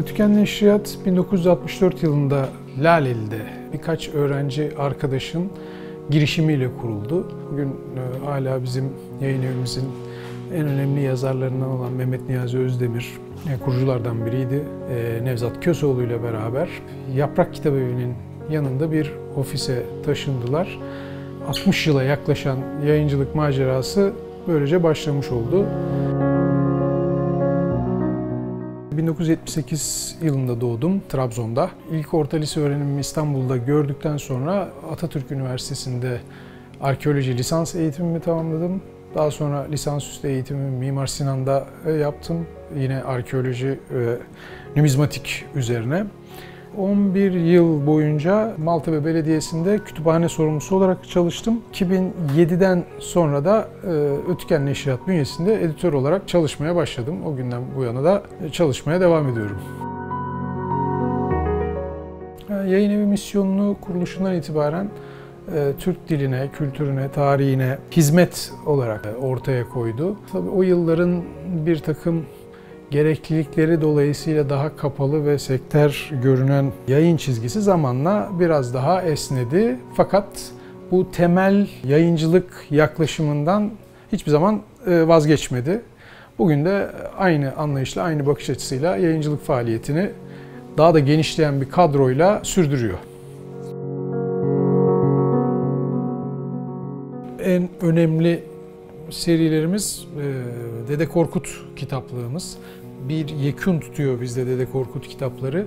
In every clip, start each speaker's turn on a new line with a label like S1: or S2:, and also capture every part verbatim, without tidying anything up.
S1: Ötüken Neşriyat bin dokuz yüz altmış dört yılında Laleli'de birkaç öğrenci arkadaşın girişimiyle kuruldu. Bugün e, hala bizim yayın evimizin en önemli yazarlarından olan Mehmet Niyazi Özdemir e, kuruculardan biriydi. E, Nevzat Köseoğlu ile beraber Yaprak Kitabevi'nin yanında bir ofise taşındılar. altmış yıla yaklaşan yayıncılık macerası böylece başlamış oldu. bin dokuz yüz yetmiş sekiz yılında doğdum Trabzon'da. İlk orta lise öğrenimimi İstanbul'da gördükten sonra Atatürk Üniversitesi'nde arkeoloji lisans eğitimimi tamamladım. Daha sonra lisansüstü eğitimimi Mimar Sinan'da yaptım. Yine arkeoloji ve numizmatik üzerine. on bir yıl boyunca Maltepe Belediyesi'nde kütüphane sorumlusu olarak çalıştım. iki bin yediden sonra da Ötüken Neşriyat bünyesinde editör olarak çalışmaya başladım. O günden bu yana da çalışmaya devam ediyorum. Yayın evi misyonunu kuruluşundan itibaren Türk diline, kültürüne, tarihine hizmet olarak ortaya koydu. Tabii o yılların bir takım gereklilikleri dolayısıyla daha kapalı ve sekter görünen yayın çizgisi zamanla biraz daha esnedi. Fakat bu temel yayıncılık yaklaşımından hiçbir zaman vazgeçmedi. Bugün de aynı anlayışla, aynı bakış açısıyla yayıncılık faaliyetini daha da genişleyen bir kadroyla sürdürüyor. En önemli serilerimiz Dede Korkut kitaplığımız. Bir yekün tutuyor bizde Dede Korkut kitapları.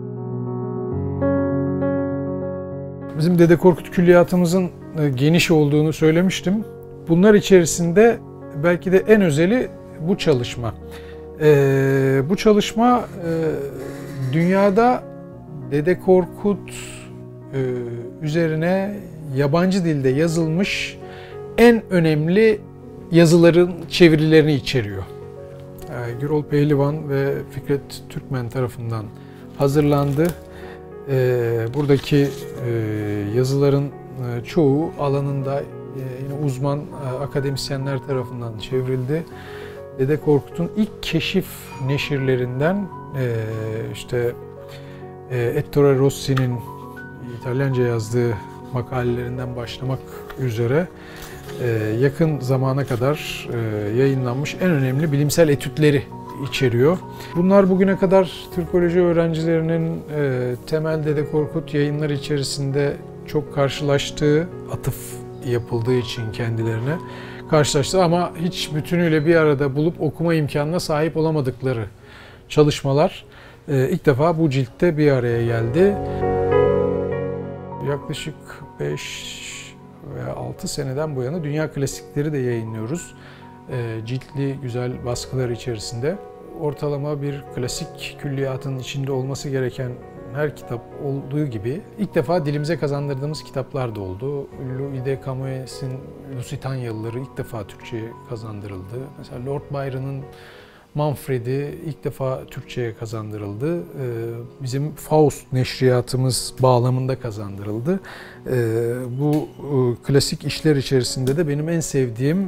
S1: Bizim Dede Korkut külliyatımızın geniş olduğunu söylemiştim. Bunlar içerisinde belki de en özeli bu çalışma. Ee, bu çalışma e, dünyada Dede Korkut e, üzerine yabancı dilde yazılmış en önemli yazıların çevirilerini içeriyor. Gürol Pehlivan ve Fikret Türkmen tarafından hazırlandı. Buradaki yazıların çoğu alanında yine uzman akademisyenler tarafından çevrildi. Dede Korkut'un ilk keşif neşirlerinden işte Ettore Rossi'nin İtalyanca yazdığı makalelerinden başlamak üzere yakın zamana kadar yayınlanmış en önemli bilimsel etütleri içeriyor. Bunlar bugüne kadar Türkoloji öğrencilerinin temel Dede Korkut yayınları içerisinde çok karşılaştığı, atıf yapıldığı için kendilerine karşılaştı ama hiç bütünüyle bir arada bulup okuma imkanına sahip olamadıkları çalışmalar ilk defa bu ciltte bir araya geldi. Yaklaşık beş veya altı seneden bu yana dünya klasikleri de yayınlıyoruz. E, ciltli güzel baskılar içerisinde. Ortalama bir klasik külliyatın içinde olması gereken her kitap olduğu gibi ilk defa dilimize kazandırdığımız kitaplar da oldu. Louis de Camoes'in Lusitanyalıları ilk defa Türkçe'ye kazandırıldı. Mesela Lord Byron'ın Manfred'i ilk defa Türkçe'ye kazandırıldı. Bizim Faust neşriyatımız bağlamında kazandırıldı. Bu klasik işler içerisinde de benim en sevdiğim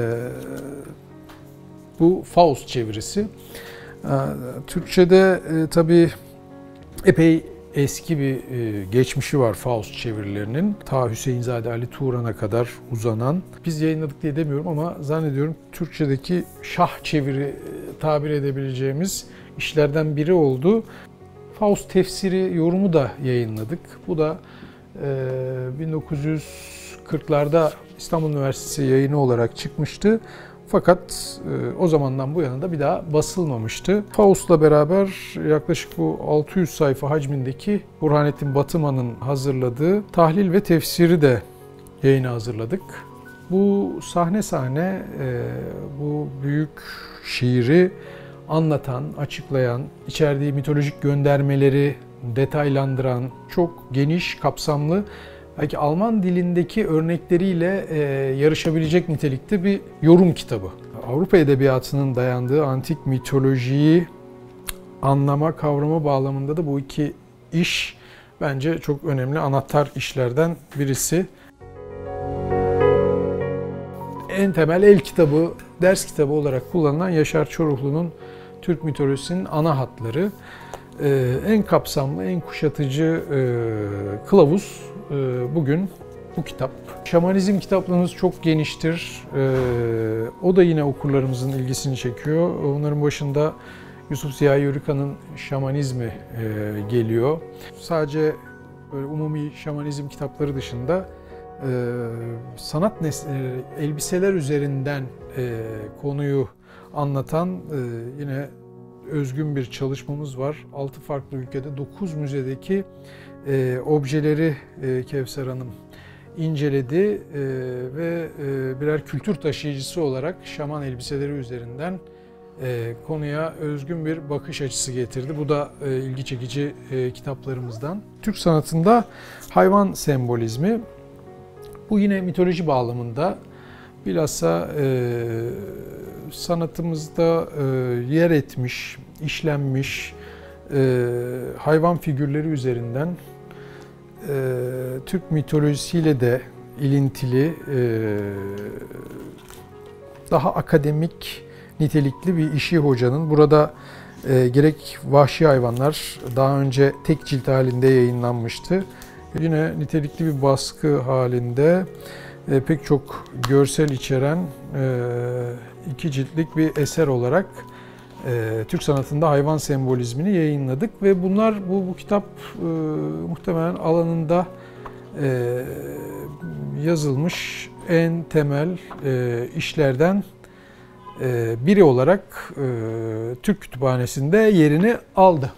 S1: bu Faust çevirisi. Türkçe'de tabii epey eski bir geçmişi var Faust çevirilerinin. Ta Hüseyinzade Ali Turan'a kadar uzanan. Biz yayınladık diye demiyorum ama zannediyorum Türkçedeki şah çeviri tabir edebileceğimiz işlerden biri oldu. Faust tefsiri yorumu da yayınladık. Bu da bin dokuz yüz kırklarda İstanbul Üniversitesi yayını olarak çıkmıştı. Fakat o zamandan bu yana da bir daha basılmamıştı. Faust'la beraber yaklaşık bu altı yüz sayfa hacmindeki Burhanettin Batıman'ın hazırladığı tahlil ve tefsiri de yayına hazırladık. Bu sahne sahne bu büyük şiiri anlatan, açıklayan, içerdiği mitolojik göndermeleri detaylandıran, çok geniş, kapsamlı, belki Alman dilindeki örnekleriyle e, yarışabilecek nitelikte bir yorum kitabı. Avrupa edebiyatının dayandığı antik mitolojiyi anlama, kavrama bağlamında da bu iki iş bence çok önemli anahtar işlerden birisi. En temel el kitabı, ders kitabı olarak kullanılan Yaşar Çoruhlu'nun Türk mitolojisinin ana hatları. en kapsamlı, en kuşatıcı kılavuz bugün bu kitap. Şamanizm kitaplığımız çok geniştir. O da yine okurlarımızın ilgisini çekiyor. Onların başında Yusuf Ziya Yörükan'ın Şamanizmi geliyor. Sadece böyle umumi şamanizm kitapları dışında sanat elbiseler üzerinden konuyu anlatan yine özgün bir çalışmamız var. altı farklı ülkede dokuz müzedeki objeleri Kevser Hanım inceledi ve birer kültür taşıyıcısı olarak şaman elbiseleri üzerinden konuya özgün bir bakış açısı getirdi. Bu da ilgi çekici kitaplarımızdan. Türk sanatında hayvan sembolizmi, bu yine mitoloji bağlamında bilhassa sanatımızda yer etmiş, işlenmiş hayvan figürleri üzerinden Türk mitolojisiyle de ilintili, daha akademik nitelikli bir işi hocanın. Burada e, gerek vahşi hayvanlar daha önce tek cilt halinde yayınlanmıştı. Yine nitelikli bir baskı halinde e, pek çok görsel içeren e, iki ciltlik bir eser olarak e, Türk sanatında hayvan sembolizmini yayınladık ve bunlar bu, bu kitap e, muhtemelen alanında e, yazılmış en temel e, işlerden biri olarak Türk Kütüphanesi'nde yerini aldı.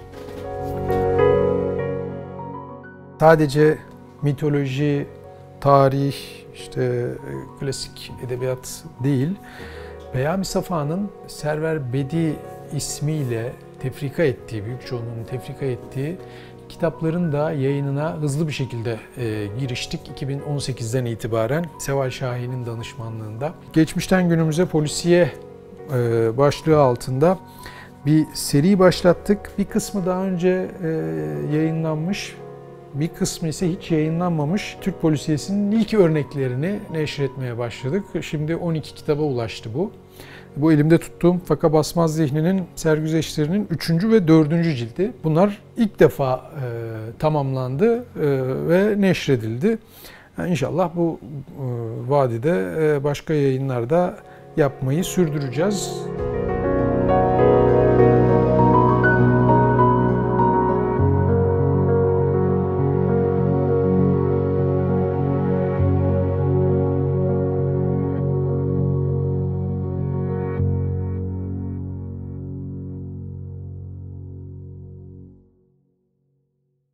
S1: Sadece mitoloji, tarih, işte klasik edebiyat değil, Peyami Safa'nın Server Bedi ismiyle tefrika ettiği, büyük çoğunluğunun tefrika ettiği kitapların da yayınına hızlı bir şekilde e, giriştik. iki bin on sekizden itibaren Seval Şahin'in danışmanlığında. Geçmişten günümüze polisiye e, başlığı altında bir seri başlattık. Bir kısmı daha önce e, yayınlanmış, bir kısmı ise hiç yayınlanmamış Türk polisiyesinin ilk örneklerini neşretmeye başladık. Şimdi on iki kitaba ulaştı bu. Bu elimde tuttuğum Faka Basmaz Zihni'nin sergüzeşlerinin üçüncü ve dördüncü cildi. Bunlar ilk defa e, tamamlandı e, ve neşredildi. Yani İnşallah bu e, vadide e, başka yayınlarda yapmayı sürdüreceğiz.